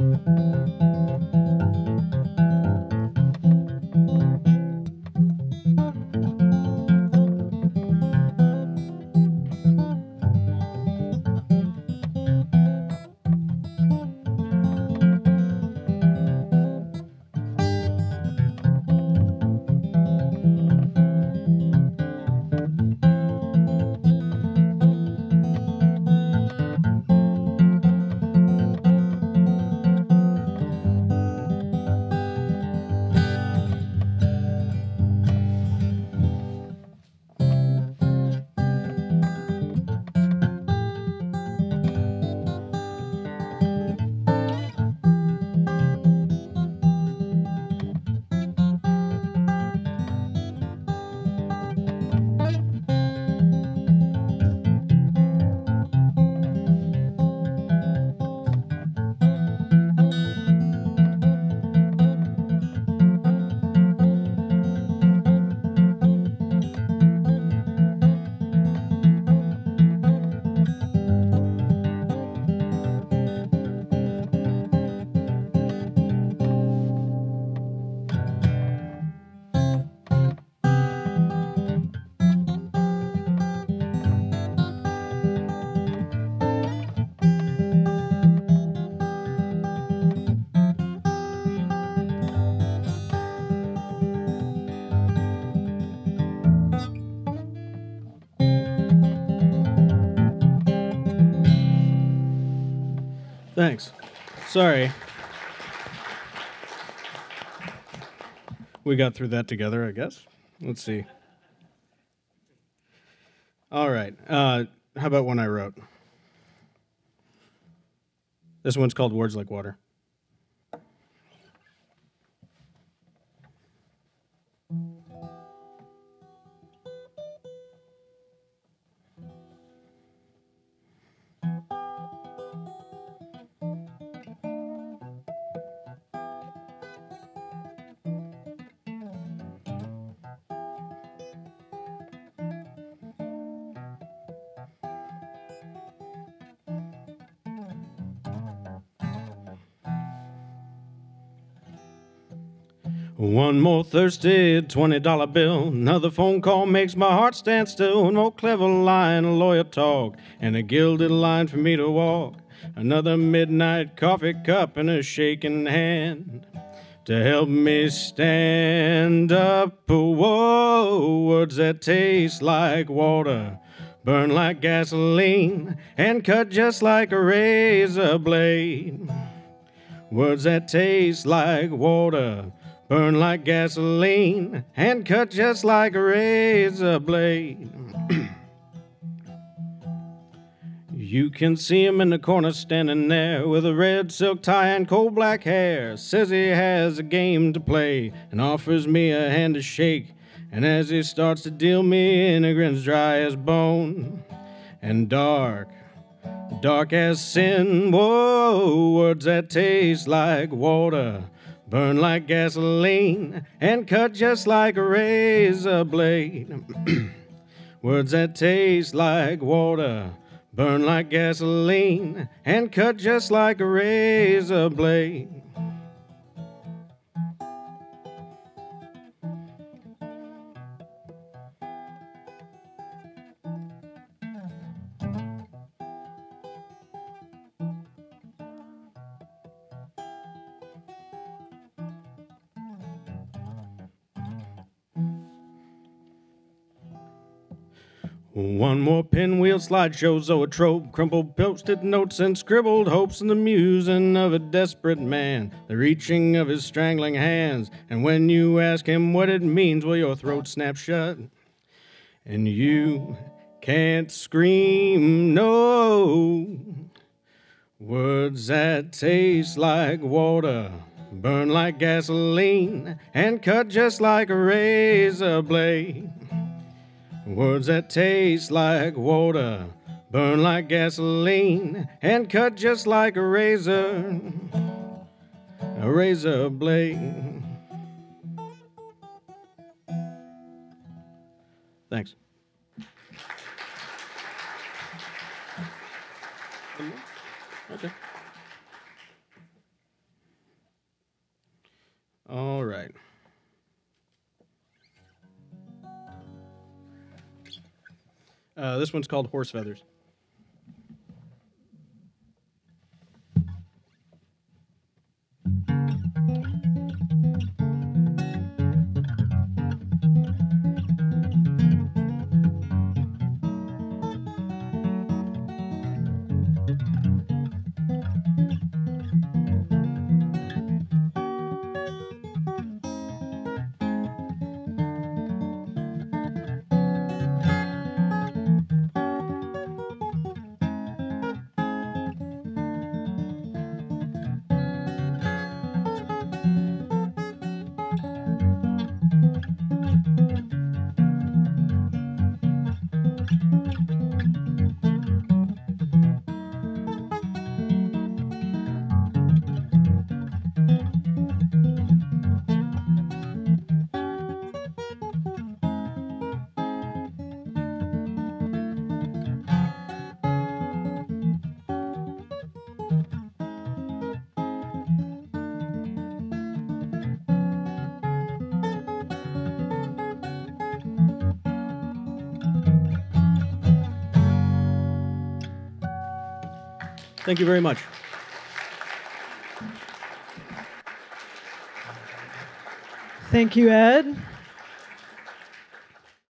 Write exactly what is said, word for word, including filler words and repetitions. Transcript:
Thanks. Sorry. We got through that together, I guess. Let's see. All right. Uh, how about one I wrote? This one's called Words Like Water. One more thirsty twenty dollar bill. Another phone call makes my heart stand still. One more clever line, a lawyer talk, and a gilded line for me to walk. Another midnight coffee cup and a shaking hand to help me stand up. Whoa, words that taste like water, burn like gasoline, and cut just like a razor blade. Words that taste like water, burn like gasoline, and cut just like a razor blade. You can see him in the corner standing there with a red silk tie and coal black hair. Says he has a game to play and offers me a hand to shake. And as he starts to deal me in, he grins dry as bone and dark, dark as sin. Whoa, words that taste like water, burn like gasoline, and cut just like a razor blade. Words that taste like water, burn like gasoline, and cut just like a razor blade. One more pinwheel slideshow, zoetrope, crumpled post-it notes and scribbled hopes, and the musing of a desperate man, the reaching of his strangling hands. And when you ask him what it means, well, your throat snaps shut, and you can't scream, no. Words that taste like water, burn like gasoline, and cut just like a razor blade. Words that taste like water, burn like gasoline, and cut just like a razor, a razor blade. Thanks. Okay. All right. Uh, this one's called Horse Feathers. Thank you very much. Thank you, Ed.